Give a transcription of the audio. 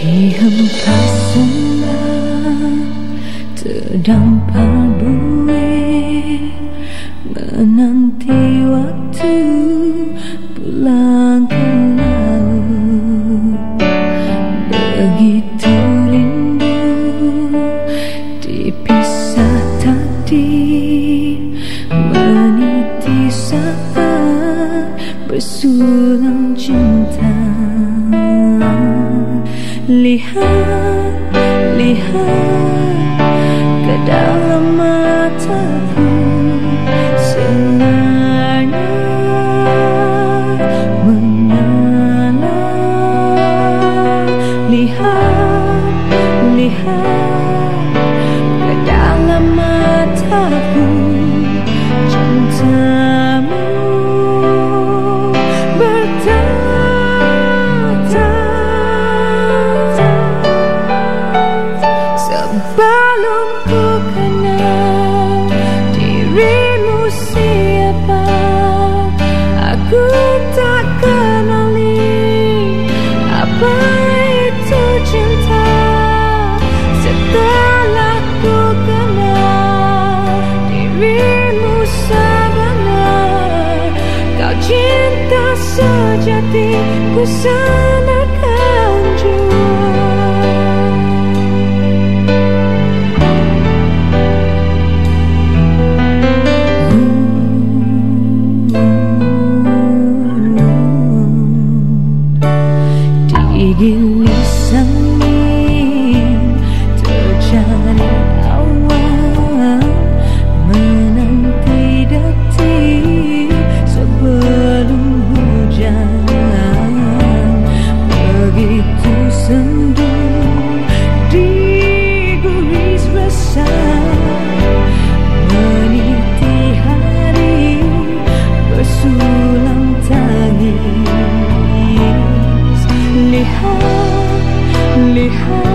Di hempasnya terdampar buih, menanti waktu pulang ke laut. Begitu rindu dipisah takdir, meniti saat bersulang cinta. Lihat, lihat ke dalam mataku, sinarnya menyala. Lihat, lihat ke dalam mataku, cintamu bertata. Sebelum ku kenal dirimu siapa, aku tak kenali apa itu cinta. Setelah ku kenal dirimu sebenar, kau cinta sejati, ku sandarkan jiwa. Gilis angin tercari awan, menanti detik sebelum hujan. Begitu sendu diguris resah, meniti hari bersulang tangis. Lihat, lihat